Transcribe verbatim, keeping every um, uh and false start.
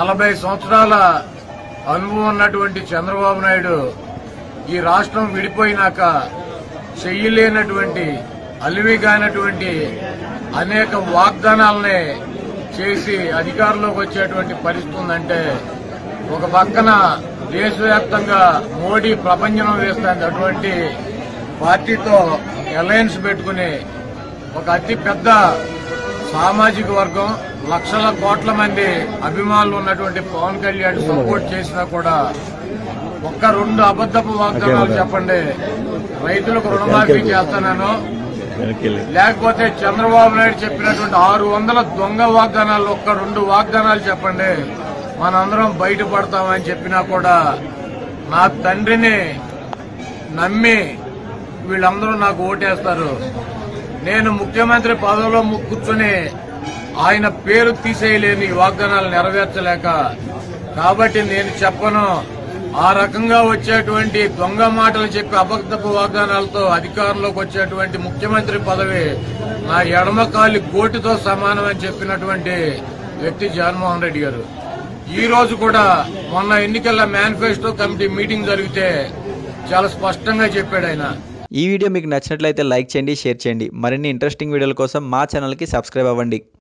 నలభై సంవత్సరాల అనుభవం ఉన్నటువంటి చంద్రబాబు నాయుడు ఈ రాష్ట్రం విడిపోయినాక చెయ్యలేనటువంటి అలివిగానటువంటి అనేక వాగ్దానాలనే చేసి అధికారంలోకి వచ్చేటువంటి పరిస్థితి ఉందంటే, ఒక పక్కన దేశవ్యాప్తంగా మోడీ ప్రపంచం వేస్తుంది అటువంటి పార్టీతో అలయన్స్ పెట్టుకుని ఒక అతి పెద్ద సామాజిక వర్గం లక్షల కోట్ల మంది అభిమానులు ఉన్నటువంటి పవన్ కళ్యాణ్ సపోర్ట్ చేసినా కూడా ఒక్క రెండు అబద్దపు వాగ్దానాలు చెప్పండి. రైతులకు రుణమాఫీ చేస్తానను, లేకపోతే చంద్రబాబు నాయుడు చెప్పినటువంటి ఆరు వందల దొంగ వాగ్దానాలు ఒక్క రెండు వాగ్దానాలు చెప్పండి, మనందరం బయటపడతామని చెప్పినా కూడా నా తండ్రిని నమ్మి వీళ్ళందరూ నాకు ఓటేస్తారు. నేను ముఖ్యమంత్రి పదవిలో కూర్చొని ఆయన పేరు తీసేయలేని వాగ్దానాలు నెరవేర్చలేక, కాబట్టి నేను చెప్పను. ఆ రకంగా వచ్చేటువంటి దొంగ మాటలు చెప్పి అబద్ధపు వాగ్దానాలతో అధికారంలోకి వచ్చేటువంటి ముఖ్యమంత్రి పదవి నా ఎడమకాలి గోటితో సమానమని చెప్పినటువంటి వ్యక్తి జగన్మోహన్ రెడ్డి గారు. ఈ రోజు కూడా మొన్న ఎన్నికల మేనిఫెస్టో కమిటీ మీటింగ్ జరిగితే చాలా స్పష్టంగా చెప్పాడు ఆయన. ఈ వీడియో మీకు నచ్చినట్లయితే లైక్ చేయండి, షేర్ చేయండి. మరిన్ని ఇంట్రెస్టింగ్ వీడియోల కోసం మా ఛానల్కి సబ్స్క్రైబ్ అవ్వండి.